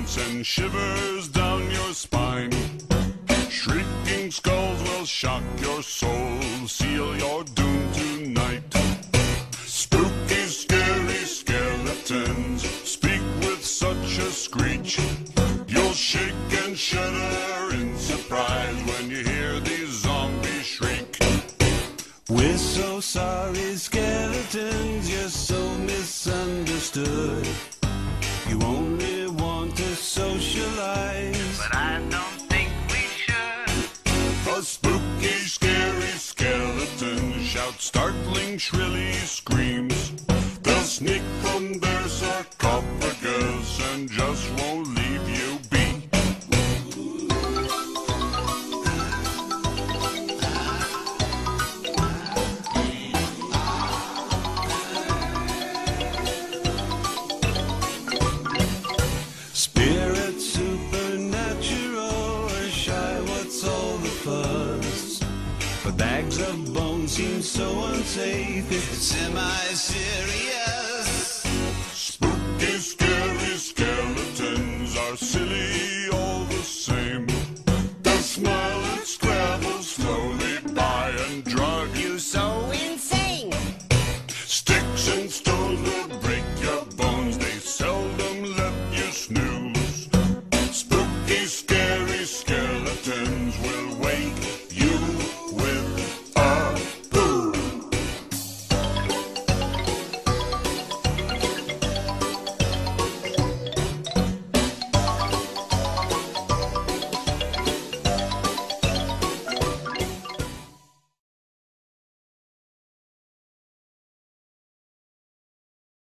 send shivers down your spine. Shrieking skulls will shock your soul, seal your doom tonight. Spooky, scary skeletons speak with such a screech. You'll shake and shudder in surprise when you hear these zombies shriek. We're so sorry, skeletons, you're so misunderstood. You only want to socialize, but I don't think we should. A spooky, scary skeleton shouts startling, shrilly screams. They'll sneak from their sarcophagus and just won't leave you be. spirit supernatural, or shy, what's all the fuss? But bags of bones seem so unsafe. It's semi-serious.